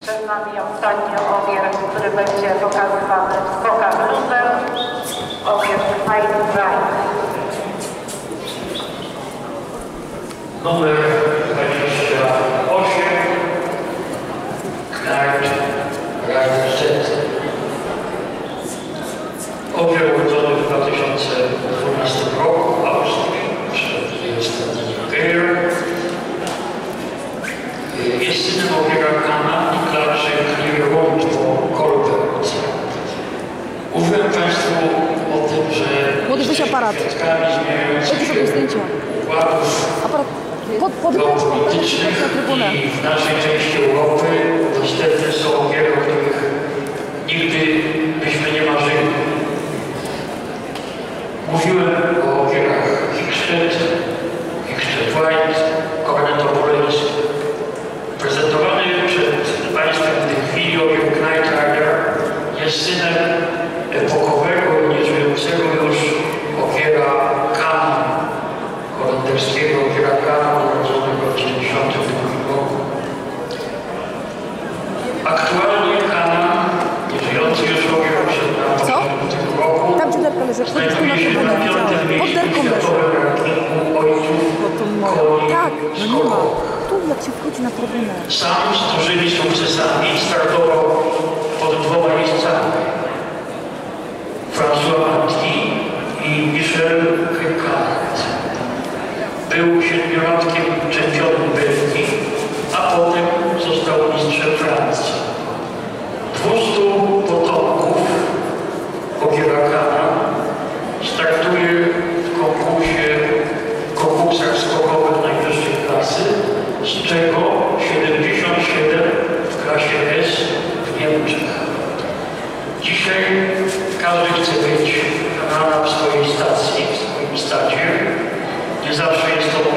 Przed nami ostatni ogier, który będzie pokazywany w skokach luzem. Ogier Fine Drive. Numer 28. Knight Rider Z. Ogier urodzony w 2012 roku w Austrii, jest Geir. Jest synem ogiera Kana i klaczy Clearwater. Mówiłem Państwu o tym, że młody, weź aparat. Weź sobie zdjęcia. Aparat geopolitycznych i w naszej części Europy dostępne są ogiery, o których nigdy byśmy nie marzyli. Mówiłem o ogierach Hickstead, Hickstead White, Kornetopolis. Prezentowany przed Państwem w tej chwili ogier Knight Rider jest synem epokowego i nieżyjącego już ogiera Kana, holenderskiego ogiera Kana, urodzonego w 1992 roku. Aktualnie Kana, nieżyjący już ogier osiągnął w tym roku, tam dziurka leży, znajduje się na 5. miejscu w światowym rankingu ojców koni tak, no nie ma. skokowych. Tu jak się wchodzi na trybunę. Sam z dużymi sukcesami startował pod 2 miejscami. François Anti i Michel Ricard. Był 7-latkiem czempionem Belgii, a potem został mistrzem Francji. 200 potomków ogiera Kana startuje w konkursach skokowych najwyższej klasy, z czego 77 w klasie S w Niemczech. Dzisiaj każdy chce być Kana w swojej stacji, w swoim stadzie. Nie zawsze jest to